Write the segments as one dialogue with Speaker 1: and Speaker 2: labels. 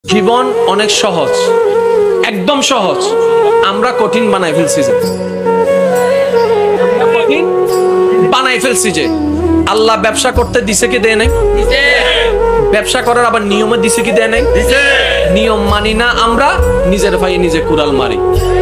Speaker 1: জীবন অনেক সহজ, একদম সহজ। আমরা কঠিন বানাই ফেলছি যে আল্লাহ ব্যবসা করতে দিছে কি দেয় নাই? ব্যবসা করার আবার নিয়মে দিছে কি দেয় নাই? নিয়ম মানি না, আমরা নিজের ভাই নিজে কুড়াল মারি।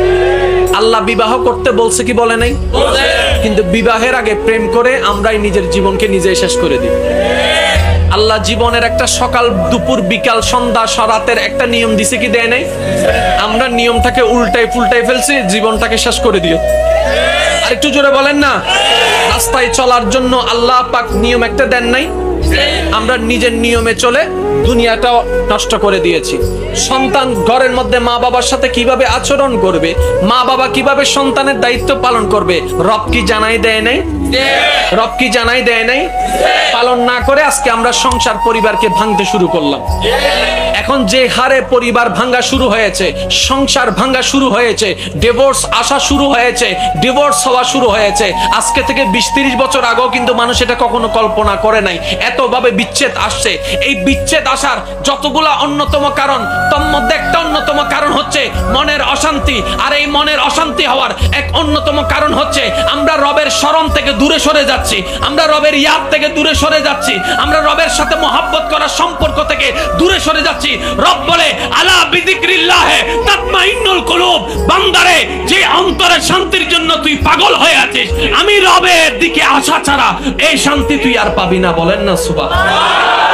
Speaker 1: আল্লাহ বিবাহ করতে বলছে কি বলে নাই? কিন্তু বিবাহের আগে প্রেম করে আমরাই নিজের জীবনকে নিজে শেষ করে দিই। আল্লাহ জীবনের একটা সকাল দুপুর বিকাল সন্ধ্যা রাতের একটা নিয়ম দিছে কি দেয় নাই? আমরা নিয়মটাকে উল্টাই ফুলটাই ফেলছি, জীবনটাকে শেষ করে দিও। আর একটু জোরে বলেন না। রাস্তায় চলার জন্য আল্লাহ পাক নিয়ম একটা দেন নাই, আমরা নিজের নিয়মে চলে দুনিয়াটা নষ্ট করে দিয়েছি। সন্তান ঘরের মধ্যে মা বাবার সাথে কিভাবে আচরণ করবে, মা বাবা কিভাবে সন্তানের দায়িত্ব পালন করবে, রব কি জানাই দেয় নাই? রব কি জানাই দেয় নাই? পালন না করে আজকে আমরা সংসার পরিবারকে ভাঙতে শুরু করলাম। এখন যে হারে পরিবার ভাঙা শুরু হয়েছে, সংসার ভাঙা শুরু হয়েছে, ডিভোর্স আসা শুরু হয়েছে, ডিভোর্স হওয়া শুরু হয়েছে। আজকে থেকে 20-30 বছর আগেও কিন্তু মানুষ এটা কখনো কল্পনা করে নাই এতভাবে বিচ্ছেদ আসছে। এই বিচ্ছেদ আসার যতগুলা অন্যতম কারণ, তার মধ্যে একটা অন্যতম কারণ হচ্ছে মনের অশান্তি। আর এই মনের অশান্তি হওয়ার এক অন্যতম কারণ হচ্ছে আমরা রবের শরণ থেকে দূরে সরে যাচ্ছি, আমরা রবের ইয়াদ থেকে দূরে সরে যাচ্ছি, আমরা রবের সাথে মহব্বত করার সম্পর্ক থেকে দূরে সরে যাচ্ছি। রব বলে আলা বিযিকরিল্লাহি তাতমাইন্নুল কুলুব, বান্দারে যে অন্তরের শান্তির জন্য তুই পাগল হয়ে আছিস, আমি রবের দিকে আসা ছাড়া এই শান্তি তুই আর পাবি না। বলেন না সুবহানাল্লাহ।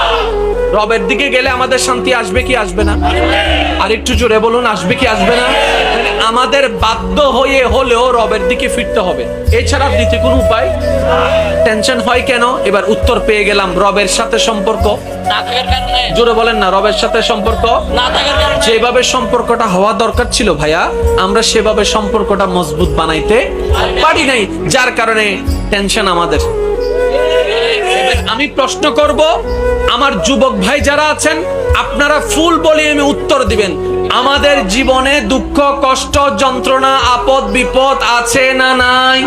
Speaker 1: রবের দিকে গেলে আমাদের শান্তি আসবে কি আসবে না? আর একটু জোরে বলুন, আসবে কি আসবে না? আমাদের বাধ্য হয়ে হলেও রবের দিকে ফিরতে হবে, এছাড়া দ্বিতীয় কোনো উপায়। টেনশন হয় কেন? এবার উত্তর পেয়ে গেলাম। রবের সাথে সম্পর্ক না থাকার কারণে। জোরে বলেন না। রবের সাথে সম্পর্ক না থাকার কারণে যেভাবে সম্পর্কটা হওয়া দরকার ছিল ভাইয়া, আমরা সেভাবে সম্পর্কটা মজবুত বানাইতে পারি নাই, যার কারণে টেনশন আমাদের। আমি প্রশ্ন করব, আমার যুবক ভাই যারা আছেন আপনারা ফুল ভলিউমে উত্তর দিবেন। আমাদের জীবনে দুঃখ কষ্ট যন্ত্রণা আপদ বিপদ আছে না নাই?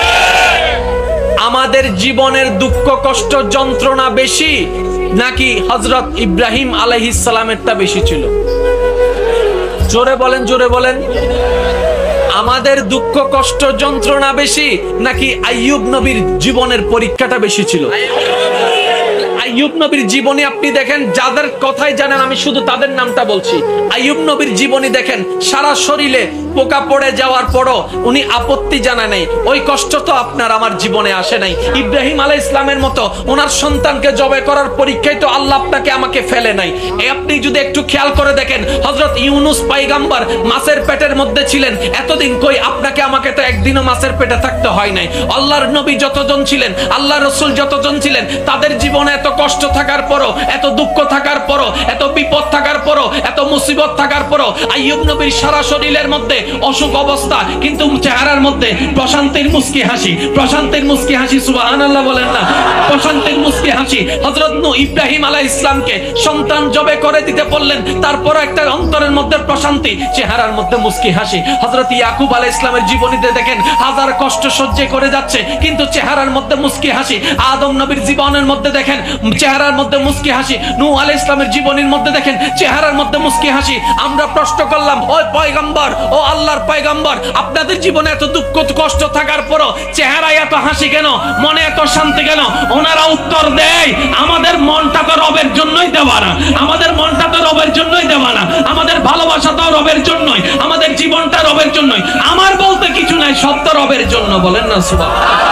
Speaker 1: আমাদের জীবনের দুঃখ কষ্ট যন্ত্রণা বেশি নাকি হযরত ইব্রাহিম আলাইহিস সালামেরটা বেশি ছিল? জোরে বলেন, জোরে বলেন। আমাদের দুঃখ কষ্ট যন্ত্রণা বেশি নাকি আইয়ুব নবীর জীবনের পরীক্ষাটা বেশি ছিল? আইয়ুব নবীর জীবনী আপনি দেখেন, যাদের কথাই জানেন আমি শুধু তাদের নামটা বলছি। আইয়ুব নবীর জীবনী দেখেন, সারা শরীরে পোকা পড়ে যাওয়ার পরও উনি আপত্তি জানায় নাই। ওই কষ্ট তো আপনার আমার জীবনে আসে নাই। ইব্রাহিম আলাইহিস সালামের মতো ওনার সন্তানকে জবাই করার পরীক্ষায় তো আল্লাহ আপনাকে আমাকে ফেলে নাই। আপনি যদি একটু খেয়াল করে দেখেন, হযরত ইউনুস পয়গম্বর মাছের পেটের মধ্যে ছিলেন এতদিন, কই আপনাকে আমাকে তো একদিনও মাছের পেটে থাকতে হয় নাই। আল্লাহর নবী যতজন ছিলেন, আল্লাহর রাসূল যতজন ছিলেন, তাদের জীবনে এত কষ্ট থাকার পরও, এত দুঃখ থাকার পরও, এত বিপদ থাকার পরও, এত মুসিবত থাকার পরও আইয়ুব নবীর সারা শরীরের মধ্যে অসুখ অবস্থা, কিন্তু চেহারার মধ্যে প্রশান্তির মুস্কি হাসি, প্রশান্তির মুস্কি হাসি। সুবহানাল্লাহ বলেন না। প্রশান্তির মুস্কি হাসি। হযরত ইব্রাহিম আলাইহিস সালামকে সন্তান জবে করে দিতে বললেন, তারপর একটা অন্তরের মধ্যে প্রশান্তি, চেহারার মধ্যে মুস্কি হাসি। হযরত ইয়াকুব আলাইহিস সালামের জীবনীতে দেখেন, হাজার কষ্ট সহ্য করে যাচ্ছে কিন্তু চেহারার মধ্যে মুস্কি হাসি। আদম নবীর জীবনের মধ্যে দেখেন, চেহারার মধ্যে মুস্কি হাসি। নূহ আলাইহিস সালামের জীবনীর মধ্যে দেখেন, চেহারার মধ্যে মুস্কি হাসি। আমরা প্রশ্ন করলাম, ও পয়গম্বর, ও আল্লাহর পয়গম্বর, আপনাদের জীবনে এত দুঃখ কষ্ট থাকার পরও চেহারায় এত হাসি কেন, মনে এত শান্তি কেন? ওনারা উত্তর দেয়, আমাদের মনটা তো রবের জন্যই দেওয়া না, আমাদের মনটা তো রবের জন্যই দেওয়া না, আমাদের ভালোবাসাটাও রবের জন্যই, আমাদের জীবনটা রবের জন্যই। আমার বলতে কিছু নাই, সব তো রবের জন্য। বলেন না সুবহানাল্লাহ।